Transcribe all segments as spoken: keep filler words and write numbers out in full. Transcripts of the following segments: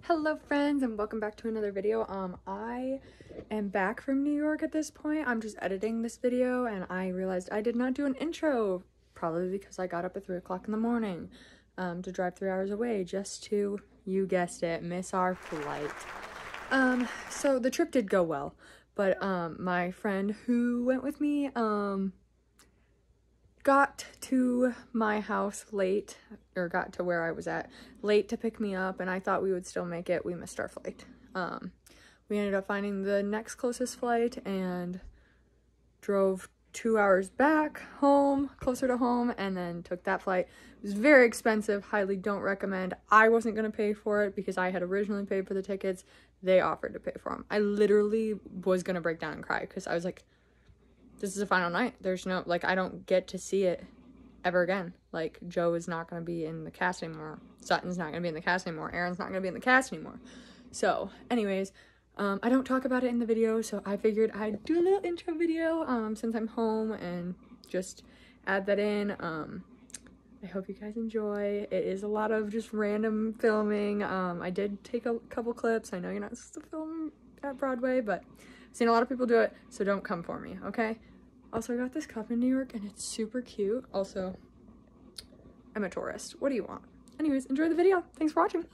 Hello friends, and welcome back to another video. Um, I am back from New York at this point. I'm just editing this video and I realized I did not do an intro, probably because I got up at three o'clock in the morning um, to drive three hours away just to, you guessed it, miss our flight. Um, so the trip did go well, but um, my friend who went with me um, got to my house late, or got to where I was at late to pick me up, and I thought we would still make it. We missed our flight. Um, we ended up finding the next closest flight and drove two hours back home, closer to home, and then took that flight. It was very expensive, highly don't recommend. I wasn't going to pay for it because I had originally paid for the tickets. They offered to pay for them. I literally was going to break down and cry because I was like, this is the final night. There's no, like, I don't get to see it ever again. Like, Joe is not going to be in the cast anymore. Sutton's not going to be in the cast anymore. Aaron's not going to be in the cast anymore. So, anyways, um, I don't talk about it in the video, so I figured I'd do a little intro video um, since I'm home and just add that in. Um, I hope you guys enjoy. It is a lot of just random filming. Um, I did take a couple clips. I know you're not supposed to film at Broadway, but I've seen a lot of people do it, so don't come for me, okay? Also, I got this cup in New York, and it's super cute. Also, I'm a tourist. What do you want? Anyways, enjoy the video. Thanks for watching.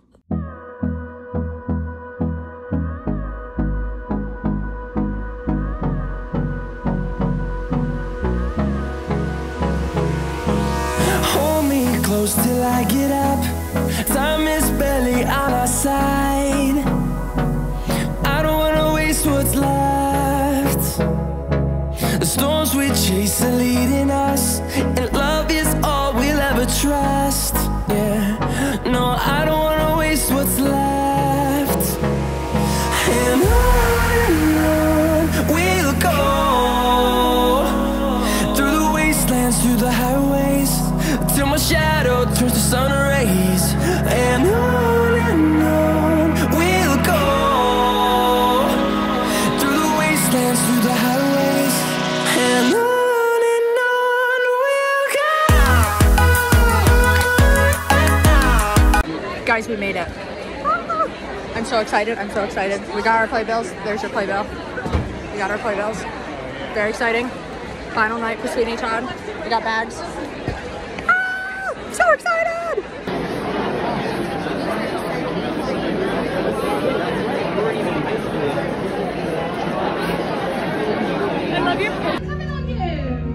Hold me close till I get up. Time is barely on our side. I don't wanna waste what's left. The storms we chase are leading us, and love is all we'll ever trust. Yeah, no, I don't wanna waste what's left. And on and on we'll go, through the wastelands, through the highways, till my shadow turns to sun rays. And on and on we'll go, through the wastelands, through the highways, and on and on we'll go. Guys, we made it. I'm so excited. I'm so excited. We got our playbills. There's your playbill. We got our playbills. Very exciting. Final night for Sweeney Todd. We got bags. Ah, so excited! I love you. Coming on you.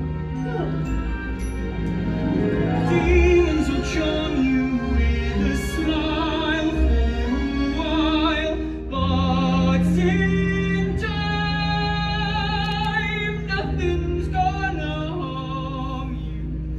Demons will charm you with a smile for a while, but in time, nothing's gonna harm you.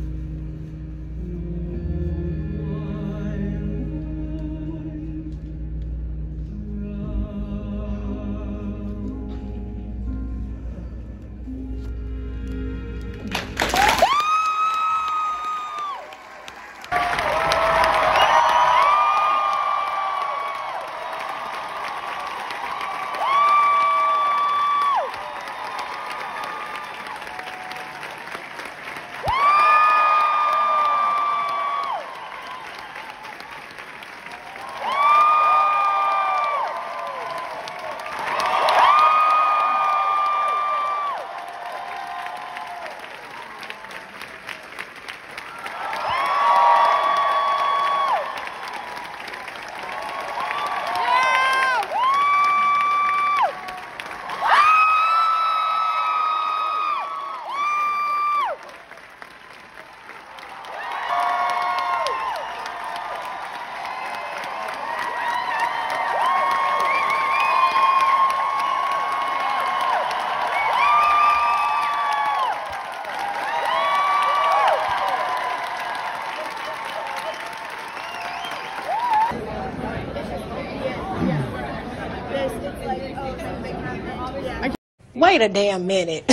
Wait a damn minute.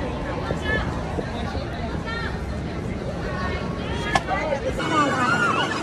Oh,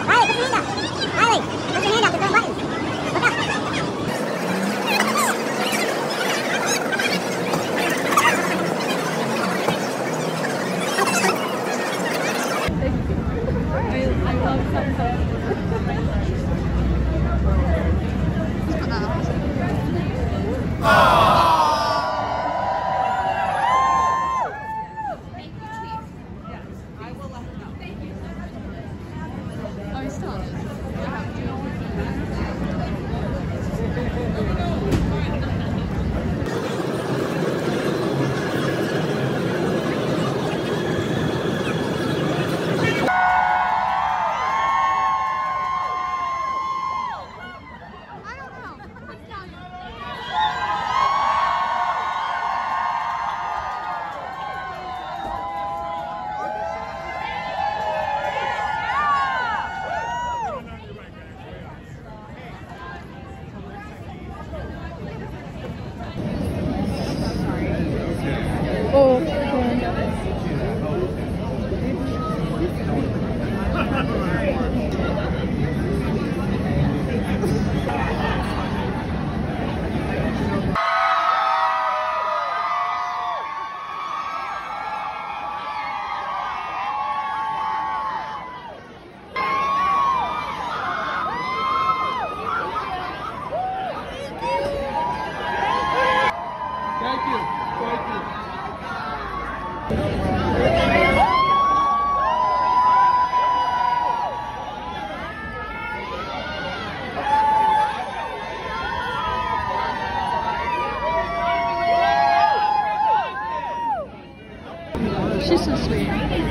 She's so sweet.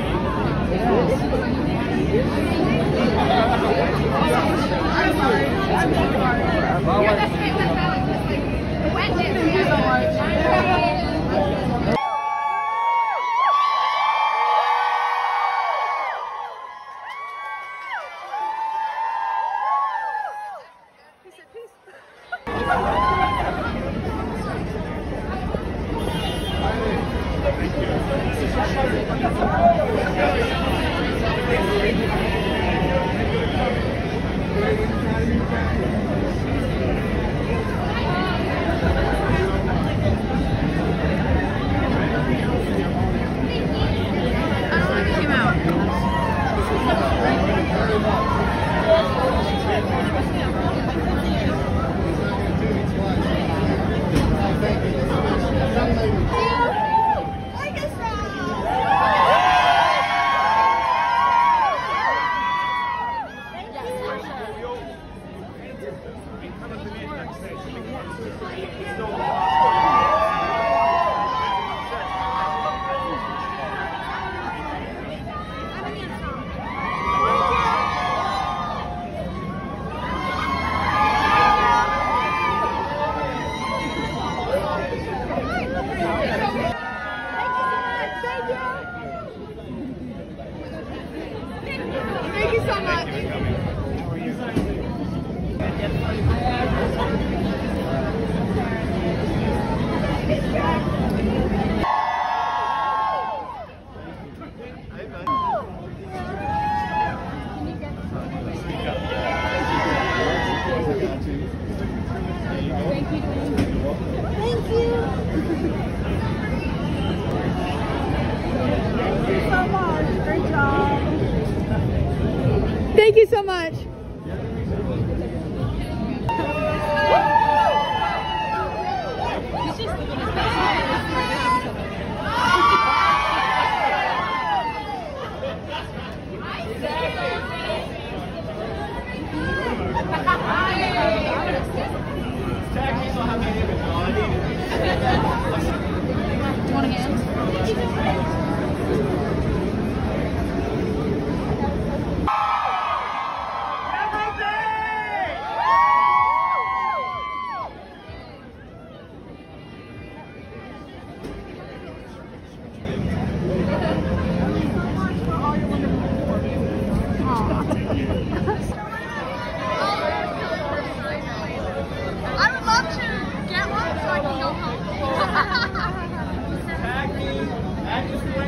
Thank you so much. One again. I would love to get one so I can go home. Tag me. Tag me.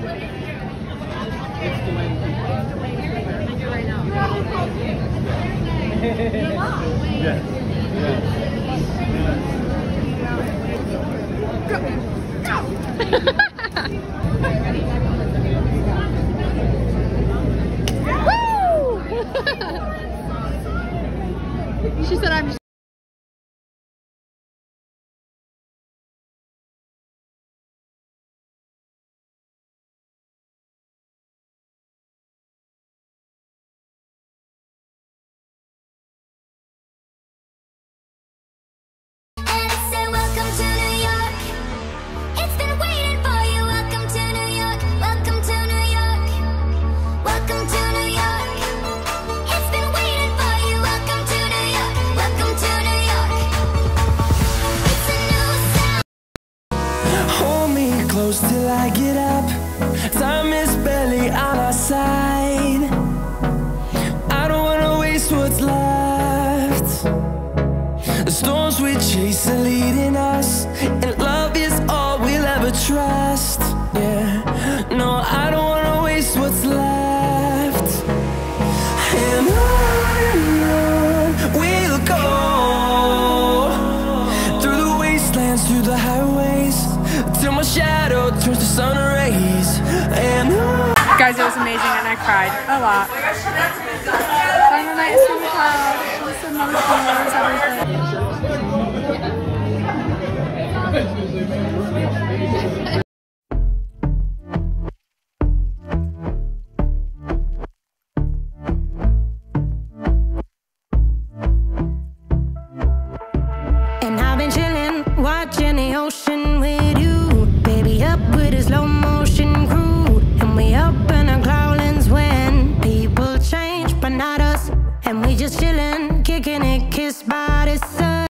She said I'm just till I get up. Time is barely on our side. I don't wanna waste what's left. The storms we chase are leading us, and love is all we'll ever trust. Yeah, no, I don't wanna waste what's left. And on and on we'll go, through the wastelands, through the highways, till my shadow turns to sun rays. And on. Guys, it was amazing and I cried a lot. Final night is Sweeney Todd. Listen, mother flowers, everything. And I've been chilling, watching the ocean with you, baby, up with a slow motion crew. And we up in our growlings when people change, but not us. And we just chill.